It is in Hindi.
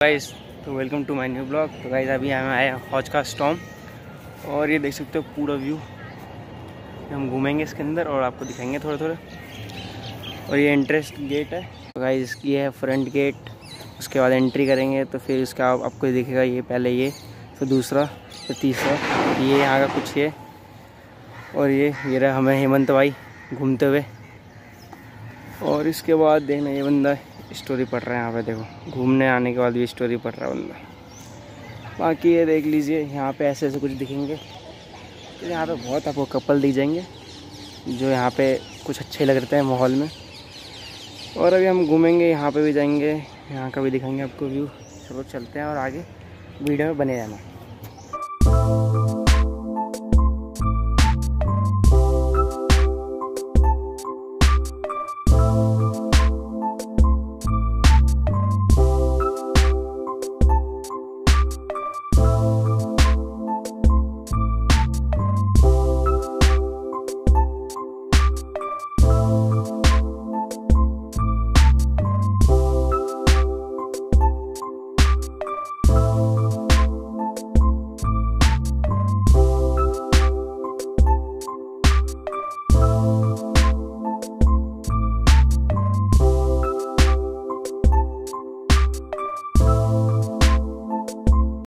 गाइस तो welcome to my new blog. तो गाइस अभी हम आए हैं हौज का स्टॉम और ये देख सकते हो पूरा व्यू। हम घूमेंगे इसके अंदर और आपको दिखाएंगे थोड़े थोड़े। और ये एंट्रेंस गेट है। तो गाइस ये है फ्रंट गेट। उसके बाद एंट्री करेंगे तो फिर उसका आपको दिखेगा ये पहले ये, फिर दूसरा, फिर तीसरा। ये यहाँ का कुछ ये और ये रहा हमें हेमंत भाई घूमते हुए। और इसके बाद देखना ये बंदा स्टोरी पढ़ रहा है यहाँ पे, देखो घूमने आने के बाद भी स्टोरी पढ़ रहा है बंदा। बाकी ये देख लीजिए यहाँ पे ऐसे कुछ दिखेंगे। तो यहाँ पे बहुत आपको कपल दिख जाएंगे जो यहाँ पे कुछ अच्छे लग रहे हैं माहौल में। और अभी हम घूमेंगे, यहाँ पे भी जाएंगे, यहाँ का भी दिखाएंगे आपको व्यू। चलो चलते हैं और आगे वीडियो में बने रहना।